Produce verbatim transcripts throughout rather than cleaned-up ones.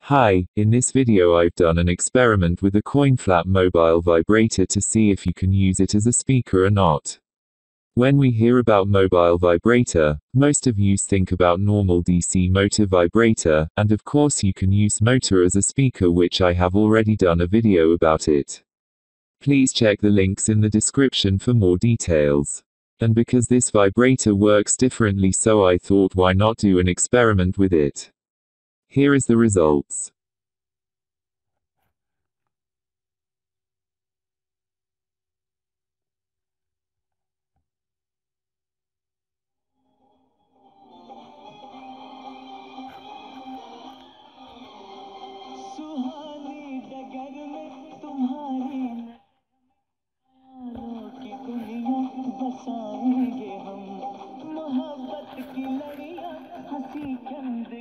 Hi, in this video I've done an experiment with a coin flap mobile vibrator to see if you can use it as a speaker or not. When we hear about mobile vibrator, most of you think about normal D C motor vibrator, and of course you can use motor as a speaker, which I have already done a video about it. Please check the links in the description for more details. And because this vibrator works differently, so I thought, why not do an experiment with it? Here is the results. सुहानी डगर में तुम्हारी ख्यालों की दुनिया बसाएंगे हम मोहब्बत की लड़ियां हंसी चंद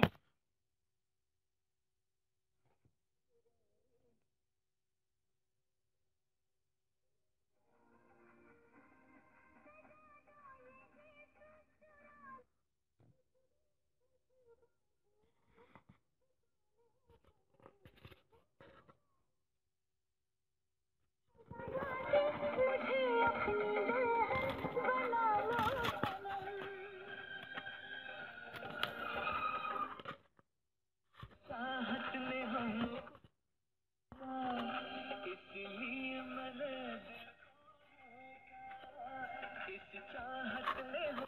चाहत ने हमको इसलिए मैंने इस चाहत ने